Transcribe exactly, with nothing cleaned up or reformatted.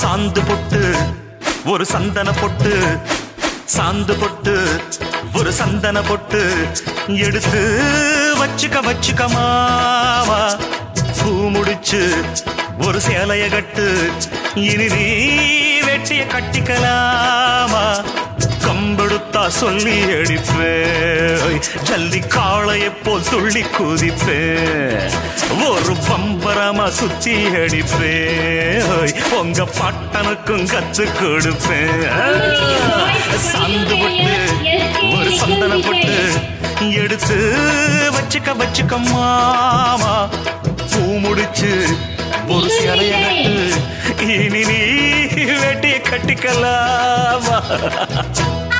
சாந்து பொட்டு ஒரு சந்தன பொட்டு, சாந்து பொட்டு ஒரு சந்தன பொட்டு எடுத்து வச்சுக்க வச்சுக்க மாமா. பூ முடிச்சு ஒரு சேலைய கட்டு, இனி நீ வெட்டிய கட்டிக்கலாமா. கம்பெடுத்தா சொல்லி அடிப்பேன், ஜல்லி காளைய போல் துள்ளி குதிப்பேன், ஒரு பம்பரமா சுத்தி அடிப்பேன், உங்க பாட்டனுக்கும் கத்து கொடுப்பேன். சாந்து பொட்டு ஒரு சந்தன பொட்டு எடுத்து வச்சுக்க வச்சுக்க மாமா. பூ முடிச்சு ஒரு சேலைய கட்டு, இனி நீ வெட்டிய கட்டிக்கலாமா.